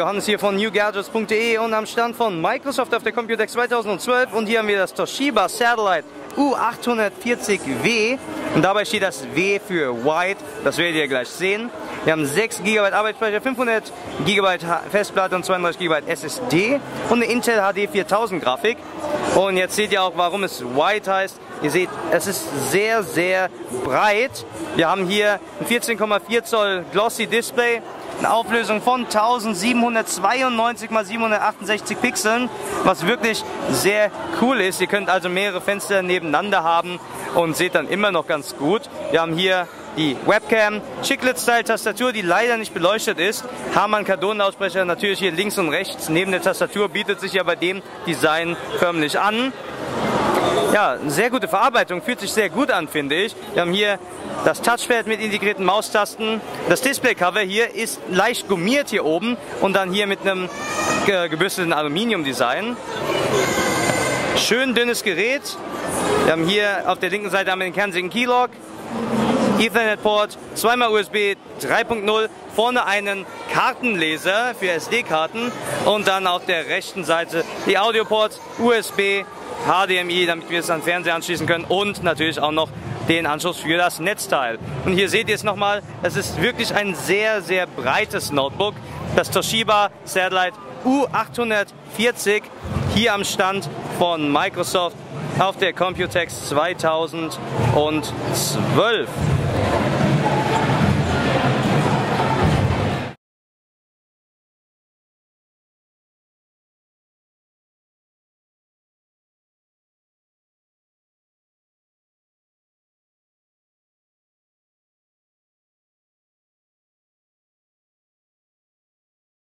Johannes hier von newgadgets.de und am Stand von Microsoft auf der Computex 2012 und hier haben wir das Toshiba Satellite U840W und dabei steht das W für Wide, das werdet ihr gleich sehen. Wir haben 6 GB Arbeitsspeicher, 500 GB Festplatte und 32 GB SSD und eine Intel HD 4000 Grafik. Und jetzt seht ihr auch, warum es Wide heißt. Ihr seht, es ist sehr, sehr breit. Wir haben hier ein 14,4 Zoll Glossy Display, eine Auflösung von 1792 x 768 Pixeln, was wirklich sehr cool ist. Ihr könnt also mehrere Fenster nebeneinander haben und seht dann immer noch ganz gut. Wir haben hier die Webcam, Chiclet-Style-Tastatur, die leider nicht beleuchtet ist. Harman-Kardon-Lautsprecher natürlich hier links und rechts neben der Tastatur, bietet sich ja bei dem Design förmlich an. Ja, sehr gute Verarbeitung, fühlt sich sehr gut an, finde ich. Wir haben hier das Touchpad mit integrierten Maustasten. Das Displaycover hier ist leicht gummiert hier oben und dann hier mit einem gebürstelten Aluminium-Design. Schön dünnes Gerät. Wir haben hier auf der linken Seite den Kensington Keylog, Ethernet-Port, zweimal USB 3.0, vorne einen Kartenleser für SD-Karten und dann auf der rechten Seite die Audioports, USB, HDMI, damit wir es an den Fernseher anschließen können und natürlich auch noch den Anschluss für das Netzteil. Und hier seht ihr es nochmal, es ist wirklich ein sehr, sehr breites Notebook. Das Toshiba Satellite U840 hier am Stand von Microsoft auf der Computex 2012.